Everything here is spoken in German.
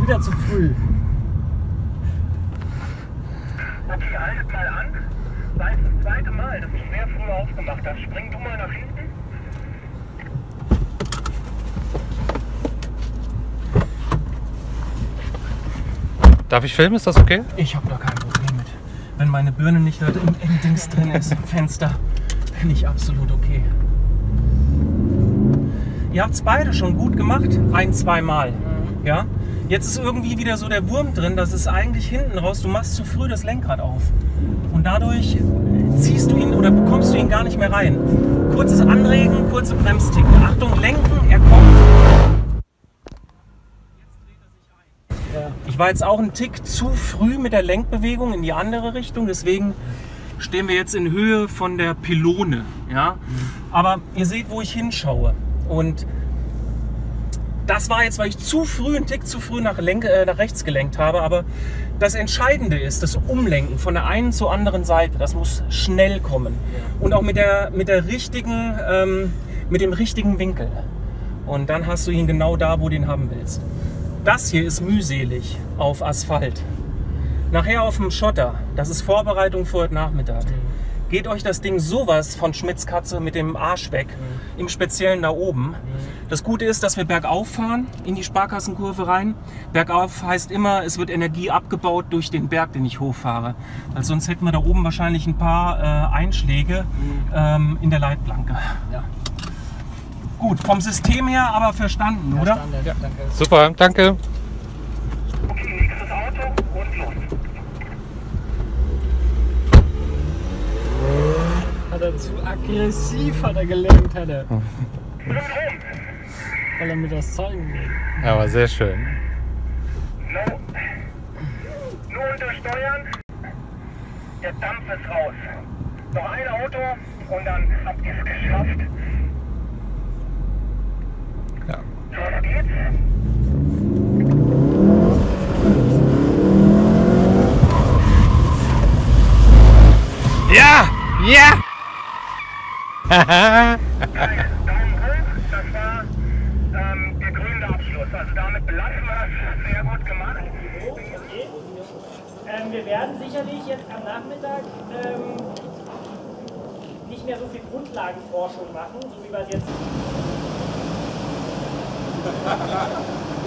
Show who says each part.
Speaker 1: wieder zu früh.
Speaker 2: Okay, haltet mal an. Weil es das zweite Mal, dass du sehr früh aufgemacht hast. Spring du mal nach hinten.
Speaker 3: Darf ich filmen? Ist das okay?
Speaker 1: Ich habe da kein Problem mit. Wenn meine Birne nicht da im Dings drin ist, im Fenster, bin ich absolut okay. Ihr habt es beide schon gut gemacht, 1-2 Mal. Ja? Jetzt ist irgendwie wieder so der Wurm drin, das ist eigentlich hinten raus, du machst zu früh das Lenkrad auf. Und dadurch ziehst du ihn oder bekommst du ihn gar nicht mehr rein. Kurzes Anregen, kurze Bremsticken. Achtung, lenken, er kommt. Ich war jetzt auch einen Tick zu früh mit der Lenkbewegung in die andere Richtung, deswegen stehen wir jetzt in Höhe von der Pylone. Ja? Aber ihr seht, wo ich hinschaue. Und das war jetzt, weil ich zu früh, einen Tick zu früh nach rechts gelenkt habe. Aber das Entscheidende ist das Umlenken von der einen zur anderen Seite. Das muss schnell kommen. Und auch mit dem richtigen Winkel. Und dann hast du ihn genau da, wo du ihn haben willst. Das hier ist mühselig auf Asphalt. Nachher auf dem Schotter, das ist Vorbereitung für heute Nachmittag. Geht euch das Ding sowas von Schmitzkatze mit dem Arsch weg, im Speziellen da oben. Das Gute ist, dass wir bergauf fahren, in die Sparkassenkurve rein. Bergauf heißt immer, es wird Energie abgebaut durch den Berg, den ich hochfahre. Weil sonst hätten wir da oben wahrscheinlich ein paar Einschläge in der Leitplanke.
Speaker 4: Ja.
Speaker 1: Gut, vom System her aber verstanden, oder?
Speaker 4: Verstanden, ja, danke.
Speaker 3: Super, danke.
Speaker 2: Okay, nächstes Auto und los.
Speaker 4: Hat er zu aggressiv gelenkt, hat er. Weil er mir das zeigen will.
Speaker 3: Ja, aber sehr schön.
Speaker 2: No. Nur untersteuern. Der Dampf ist raus. Noch ein Auto und dann habt ihr es geschafft.
Speaker 3: Ja.
Speaker 2: Los geht's.
Speaker 3: Ja! Ja!
Speaker 2: Daumen hoch, das war der grüne Abschluss. Also damit belassen wir das. Sehr gut gemacht.
Speaker 5: Wir werden sicherlich jetzt am Nachmittag nicht mehr so viel Grundlagenforschung machen, so wie wir es jetzt